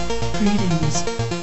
Greetings.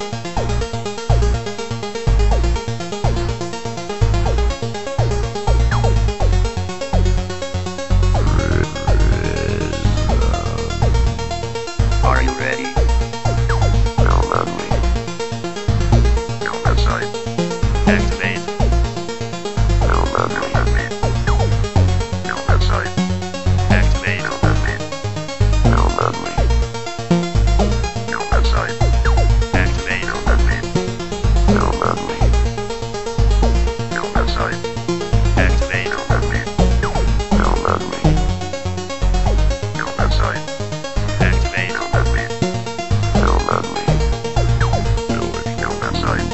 Are you ready? No, lovely. No, outside. Activate. No, lovely. No, outside. Activate. No, lovely. No, lovely. No, outside. Activate. No, lovely. No, lovely. No, outside. Activate. No, lovely. No, lovely. No, outside. Activate. No, lovely. No, lovely. No, outside.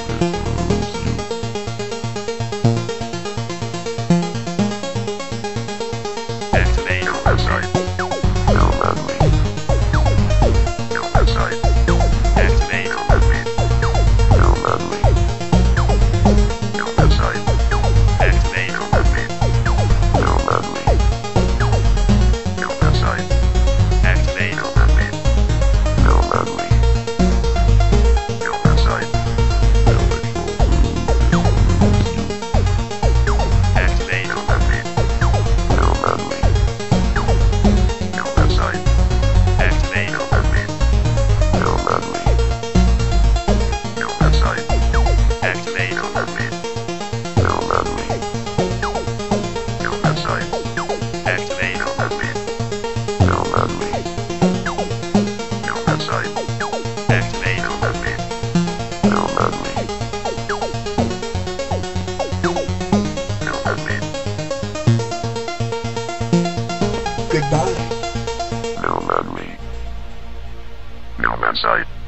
Activate. No, outside. No, lovely. No, outside. Activate. No, lovely. No, lovely. No, outside. Activate. No, lovely. No, lovely. No, outside. Activate. No, lovely. No, lovely. No, outside. Activate. No, lovely. No, lovely. No, outside. Activate. No, lovely. No, lovely. No, outside. Activate. No, lovely. No, lovely. No, outside. Activate. No, lovely. No, lovely. No, outside. Activate. No, lovely. No, lovely. No, lovely. Goodbye. No, lovely. No, outside.